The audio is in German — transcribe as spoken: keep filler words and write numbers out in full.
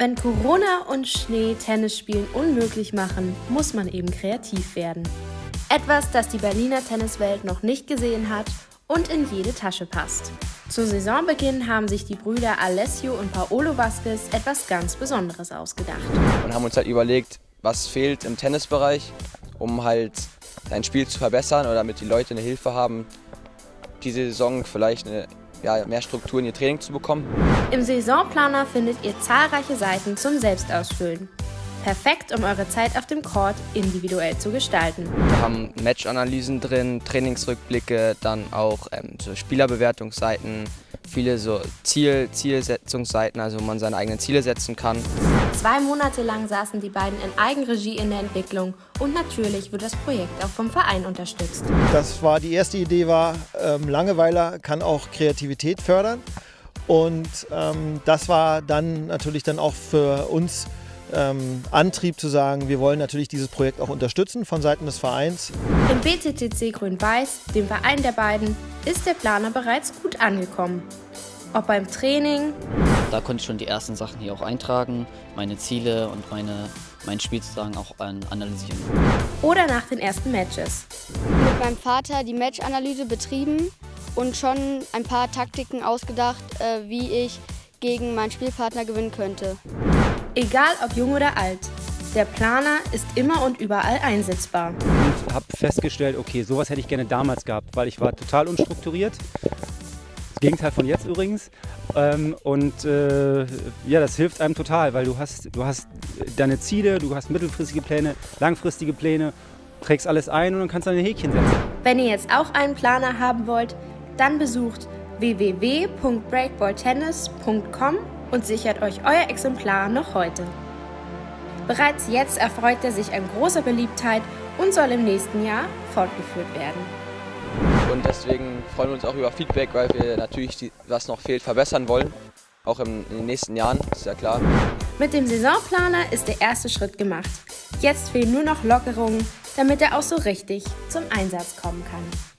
Wenn Corona und Schnee Tennisspielen unmöglich machen, muss man eben kreativ werden. Etwas, das die Berliner Tenniswelt noch nicht gesehen hat und in jede Tasche passt. Zu Saisonbeginn haben sich die Brüder Alessio und Paolo Vasquez etwas ganz Besonderes ausgedacht. Und haben uns halt überlegt, was fehlt im Tennisbereich, um halt sein Spiel zu verbessern oder damit die Leute eine Hilfe haben, diese Saison vielleicht eine, ja, mehr Struktur in ihr Training zu bekommen. Im Saisonplaner findet ihr zahlreiche Seiten zum Selbstausfüllen. Perfekt, um eure Zeit auf dem Court individuell zu gestalten. Wir haben Matchanalysen drin, Trainingsrückblicke, dann auch ähm, so Spielerbewertungsseiten, viele so Ziel, Zielsetzungsseiten, also wo man seine eigenen Ziele setzen kann. Zwei Monate lang saßen die beiden in Eigenregie in der Entwicklung und natürlich wird das Projekt auch vom Verein unterstützt. Das war die erste Idee war, ähm, Langeweile kann auch Kreativität fördern und ähm, das war dann natürlich dann auch für uns Ähm, Antrieb zu sagen, wir wollen natürlich dieses Projekt auch unterstützen von Seiten des Vereins. Im B T T C Grün-Weiß, dem Verein der beiden, ist der Planer bereits gut angekommen. Ob beim Training, da konnte ich schon die ersten Sachen hier auch eintragen, meine Ziele und meine, mein Spiel sozusagen auch analysieren. Oder nach den ersten Matches. Mit meinem Vater die Matchanalyse betrieben und schon ein paar Taktiken ausgedacht, äh, wie ich gegen meinen Spielpartner gewinnen könnte. Egal ob jung oder alt, der Planer ist immer und überall einsetzbar. Und habe festgestellt, okay, sowas hätte ich gerne damals gehabt, weil ich war total unstrukturiert. Das Gegenteil von jetzt übrigens. Ähm, und äh, ja, das hilft einem total, weil du hast, du hast deine Ziele, du hast mittelfristige Pläne, langfristige Pläne, trägst alles ein und dann kannst du ein Häkchen setzen. Wenn ihr jetzt auch einen Planer haben wollt, dann besucht w w w punkt breakballtennis punkt com und sichert euch euer Exemplar noch heute. Bereits jetzt erfreut er sich an großer Beliebtheit und soll im nächsten Jahr fortgeführt werden. Und deswegen freuen wir uns auch über Feedback, weil wir natürlich, die, was noch fehlt, verbessern wollen. Auch im, in den nächsten Jahren, ist ja klar. Mit dem Saisonplaner ist der erste Schritt gemacht. Jetzt fehlen nur noch Lockerungen, damit er auch so richtig zum Einsatz kommen kann.